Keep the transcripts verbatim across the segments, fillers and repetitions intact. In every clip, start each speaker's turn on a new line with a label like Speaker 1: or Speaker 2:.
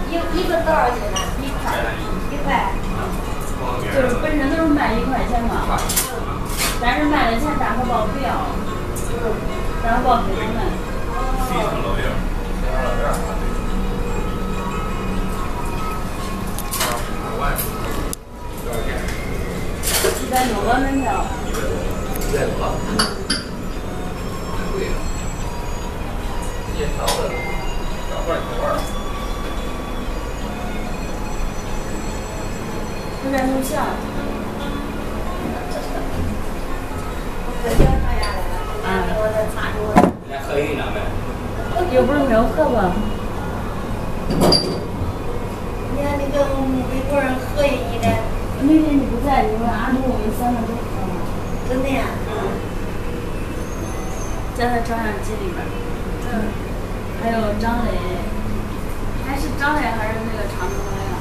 Speaker 1: 一一个多少钱呢？一块，一块。就是本身都是卖一块钱嘛，但是卖的钱大荷包不要，大荷包给他们。一百多个门票。一百多。贵呀。也少了，少块钱味儿。有点录像。可交上下来了，啊，我再擦住了。人家合影了没？又不是没有合吧？你看你跟美国人合影的。那天你不在，你说阿杜我们三个都合了。真的呀？嗯。在他照相机里边。嗯。还有张磊，还是张磊还是那个长头发呀？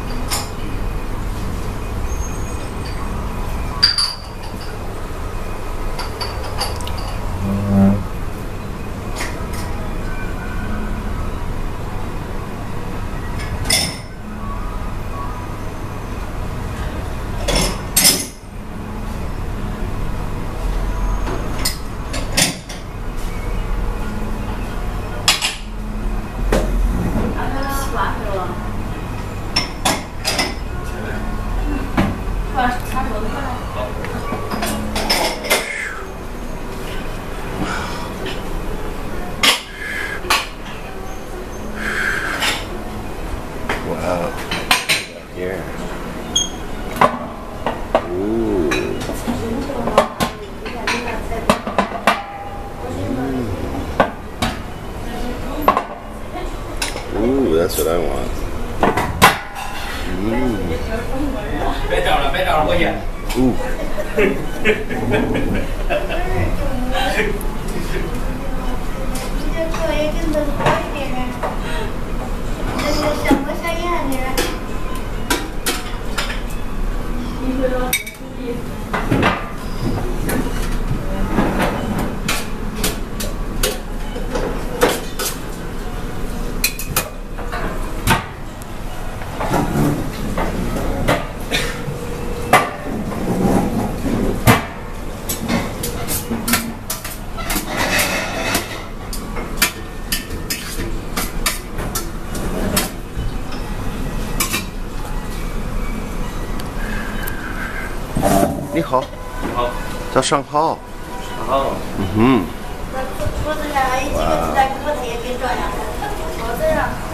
Speaker 2: That's what I want. 嗯。
Speaker 3: 别找了，别找了，过去。
Speaker 2: 呜。
Speaker 1: 你这作业真的好一点呢，这个像模像样的。你回头注意。
Speaker 2: 你好，
Speaker 3: 你好，
Speaker 2: 叫尚浩。
Speaker 3: 尚浩。
Speaker 2: 嗯哼。
Speaker 1: 那桌子上还有几个子弹锅，他也给照下来。桌子上。